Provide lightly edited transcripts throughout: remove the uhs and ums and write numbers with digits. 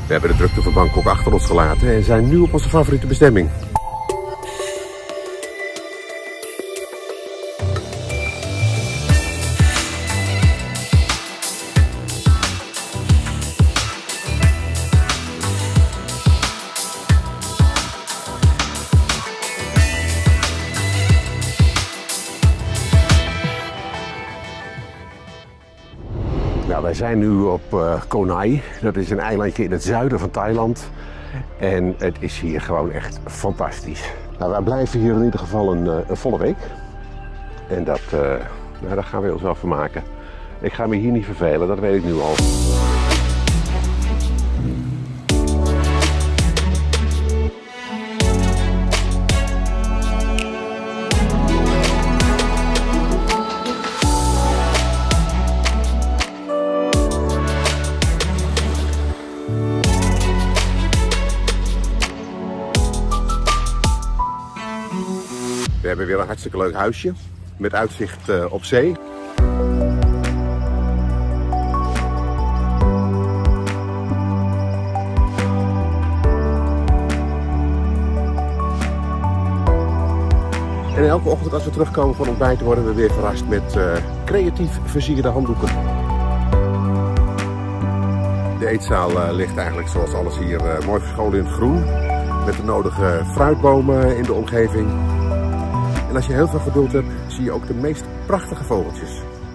We hebben de drukte van Bangkok achter ons gelaten en zijn nu op onze favoriete bestemming. Nou, wij zijn nu op Koh Nai. Dat is een eilandje in het zuiden van Thailand. En het is hier gewoon echt fantastisch. Nou, wij blijven hier in ieder geval een volle week. En daar gaan we ons wel vermaken. Ik ga me hier niet vervelen, dat weet ik nu al. We hebben weer een hartstikke leuk huisje met uitzicht op zee. En elke ochtend als we terugkomen van ontbijt worden we weer verrast met creatief versierde handdoeken. De eetzaal ligt eigenlijk zoals alles hier mooi verscholen in het groen. Met de nodige fruitbomen in de omgeving. En als je heel veel geduld hebt, zie je ook de meest prachtige vogeltjes.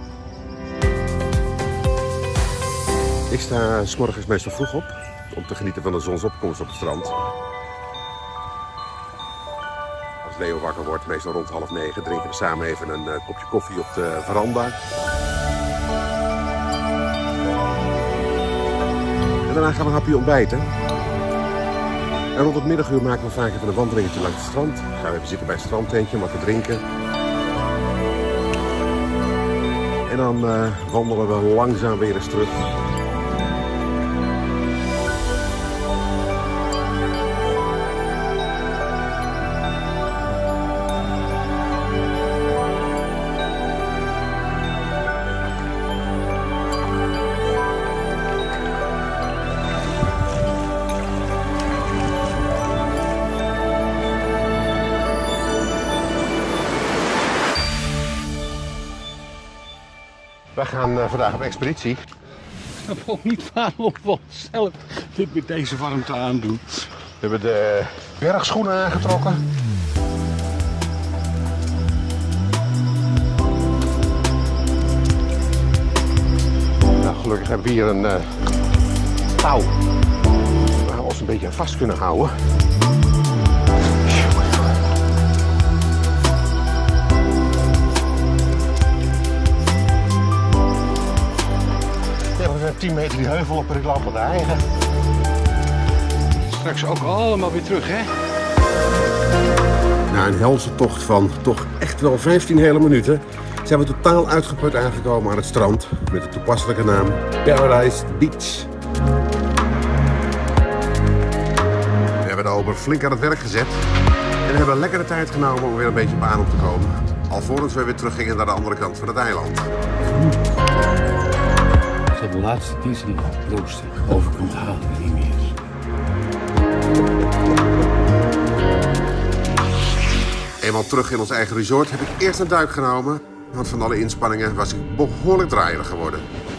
Ik sta 's morgens meestal vroeg op om te genieten van de zonsopkomst op het strand. Als Leo wakker wordt, meestal rond 8:30, drinken we samen even een kopje koffie op de veranda. En daarna gaan we een hapje ontbijten. En rond het middaguur maken we vaak even een wandelingetje langs het strand. Gaan we even zitten bij het strandtentje om wat te drinken. En dan wandelen we langzaam weer eens terug. We gaan vandaag op expeditie. Ik snap ook niet waarom we onszelf dit met deze warmte aandoen. We hebben de bergschoenen aangetrokken. Nou, gelukkig hebben we hier een touw waar we ons een beetje aan vast kunnen houden. We 10 meter die heuvel op en ik loop met de eigen. Straks ook allemaal weer terug, hè? Na een helse tocht van toch echt wel 15 hele minuten zijn we totaal uitgeput aangekomen aan het strand met de toepasselijke naam Paradise Beach. We hebben de ober flink aan het werk gezet en hebben lekker de tijd genomen om weer een beetje baan op te komen. Alvorens we weer teruggingen naar de andere kant van het eiland. De laatste diesel rooster overkomt halen we niet meer. Eenmaal terug in ons eigen resort heb ik eerst een duik genomen, want van alle inspanningen was ik behoorlijk draaierig geworden.